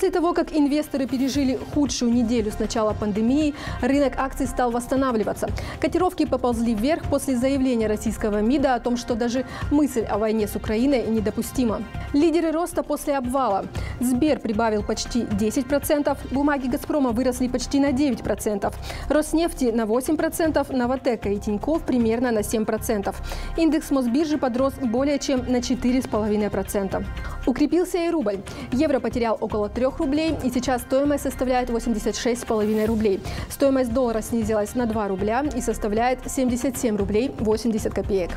После того, как инвесторы пережили худшую неделю с начала пандемии, рынок акций стал восстанавливаться. Котировки поползли вверх после заявления российского МИДа о том, что даже мысль о войне с Украиной недопустима. Лидеры роста после обвала. Сбер прибавил почти 10%, бумаги «Газпрома» выросли почти на 9%, Роснефти на 8%, Новатэка и Тинькофф примерно на 7%. Индекс Мосбиржи подрос более чем на 4,5%. Укрепился и рубль. Евро потерял около 3 рублей, и сейчас стоимость составляет 86,5 рублей. Стоимость доллара снизилась на 2 рубля и составляет 77 рублей 80 копеек.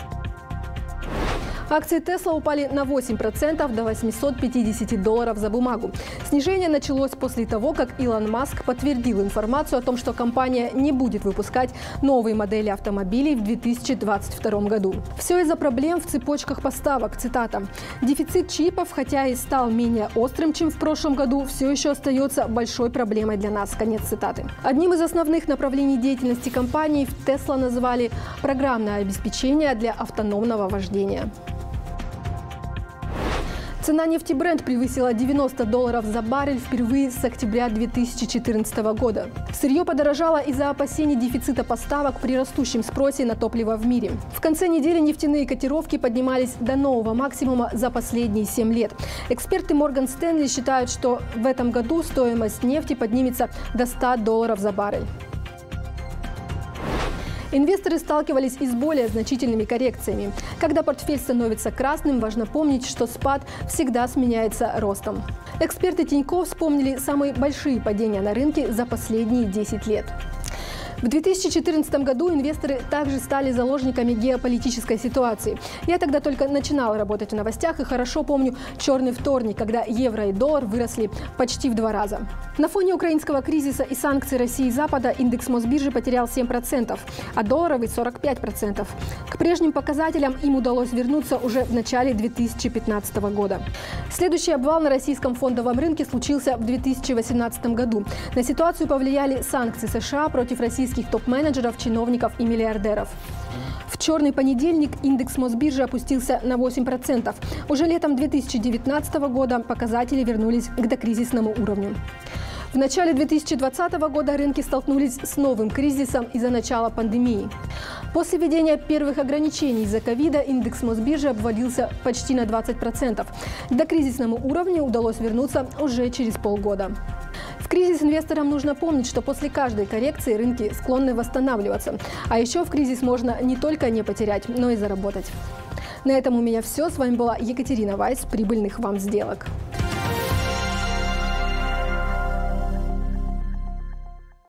Акции Tesla упали на 8% до $850 за бумагу. Снижение началось после того, как Илон Маск подтвердил информацию о том, что компания не будет выпускать новые модели автомобилей в 2022 году. Все из-за проблем в цепочках поставок. Цитата. «Дефицит чипов, хотя и стал менее острым, чем в прошлом году, все еще остается большой проблемой для нас». Конец цитаты. Одним из основных направлений деятельности компании в Tesla назвали программное обеспечение для автономного вождения. Цена нефти Brent превысила $90 за баррель впервые с октября 2014 года. Сырье подорожало из-за опасений дефицита поставок при растущем спросе на топливо в мире. В конце недели нефтяные котировки поднимались до нового максимума за последние 7 лет. Эксперты Morgan Stanley считают, что в этом году стоимость нефти поднимется до $100 за баррель. Инвесторы сталкивались и с более значительными коррекциями. Когда портфель становится красным, важно помнить, что спад всегда сменяется ростом. Эксперты Тинькофф вспомнили самые большие падения на рынке за последние 10 лет. В 2014 году инвесторы также стали заложниками геополитической ситуации. Я тогда только начинала работать в новостях и хорошо помню черный вторник, когда евро и доллар выросли почти в 2 раза. На фоне украинского кризиса и санкций России и Запада индекс Мосбиржи потерял 7%, а долларовый – 45%. К прежним показателям им удалось вернуться уже в начале 2015 года. Следующий обвал на российском фондовом рынке случился в 2018 году. На ситуацию повлияли санкции США против российских топ-менеджеров, чиновников и миллиардеров. В черный понедельник индекс Мосбиржи опустился на 8%. Уже летом 2019 года показатели вернулись к докризисному уровню. В начале 2020 года рынки столкнулись с новым кризисом из-за начала пандемии. После введения первых ограничений из-за ковида индекс Мосбиржи обвалился почти на 20%. К докризисному уровню удалось вернуться уже через полгода. В кризис инвесторам нужно помнить, что после каждой коррекции рынки склонны восстанавливаться. А еще в кризис можно не только не потерять, но и заработать. На этом у меня все. С вами была Екатерина Вайс. Прибыльных вам сделок!